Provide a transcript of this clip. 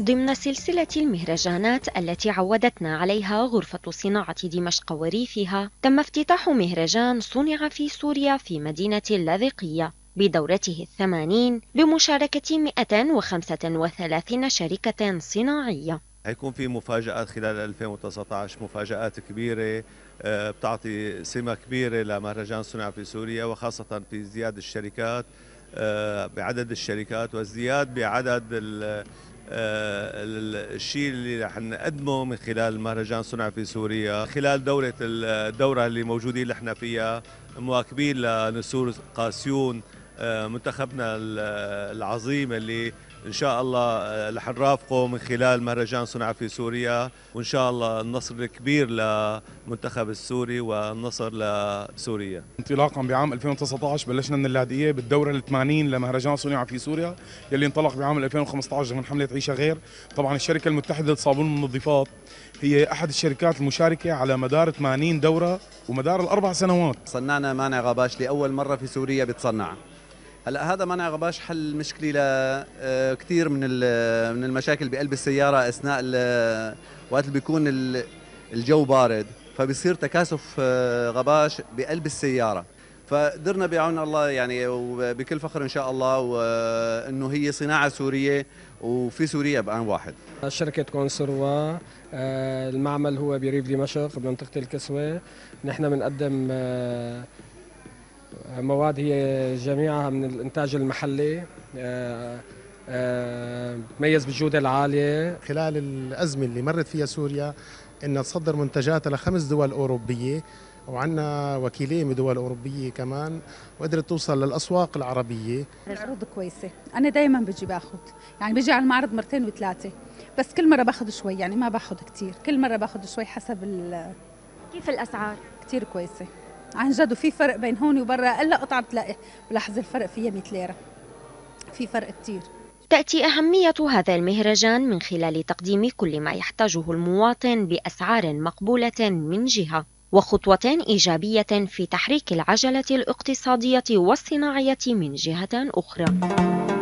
ضمن سلسلة المهرجانات التي عودتنا عليها غرفة صناعة دمشق وريفها، تم افتتاح مهرجان صنع في سوريا في مدينة اللاذقية بدورته 80 بمشاركة 135 شركة صناعية. هيكون في مفاجآت خلال 2019، مفاجآت كبيرة بتعطي سمة كبيرة لمهرجان صنع في سوريا، وخاصة في ازدياد الشركات، بعدد الشركات وازدياد بعدد الشيء اللي رح نقدمه من خلال مهرجان صنع في سوريا. خلال الدورة اللي موجودين نحن فيها مواكبين لنسور قاسيون منتخبنا العظيم اللي إن شاء الله رح نرافقه من خلال مهرجان صنع في سوريا، وإن شاء الله النصر الكبير للمنتخب السوري والنصر لسوريا. انطلاقا بعام 2019 بلشنا من اللاذقية بالدورة ال80 لمهرجان صنع في سوريا يلي انطلق بعام 2015 من حملة عيشة غير. طبعا الشركة المتحدة للصابون والمنظفات هي أحد الشركات المشاركة على مدار 80 دورة ومدار ال4 سنوات. صنعنا مانع غباش لأول مرة في سوريا بتصنع. هلا هذا مانع غباش حل مشكله لكثير من المشاكل بقلب السياره اثناء وقت اللي بيكون الجو بارد، فبصير تكاثف غباش بقلب السياره. فقدرنا بعون الله يعني وبكل فخر ان شاء الله وانه هي صناعه سوريه وفي سوريا بآن واحد. شركه كونسروا، المعمل هو بريف دمشق بمنطقه الكسوه. نحن بنقدم مواد هي جميعها من الإنتاج المحلي، ميز بالجودة العالية. خلال الأزمة اللي مرت فيها سوريا إنها تصدر منتجاتها ل5 دول أوروبية، وعندنا وكيلين من دول أوروبية كمان، وقدرت توصل للأسواق العربية. العروض كويسة، أنا دايما بجي باخذ، يعني بجي على المعرض مرتين و3، بس كل مرة باخذ شوي، يعني ما باخذ كتير، كل مرة باخذ شوي حسب كيف الأسعار؟ كتير كويسة عن جد، وفي فرق بين هون وبرا، الا قطعه بتلاقي بلحظه الفرق فيها 100 ليره، في فرق كتير. تأتي أهمية هذا المهرجان من خلال تقديم كل ما يحتاجه المواطن بأسعار مقبولة من جهة، وخطوة إيجابية في تحريك العجلة الاقتصادية والصناعية من جهة أخرى.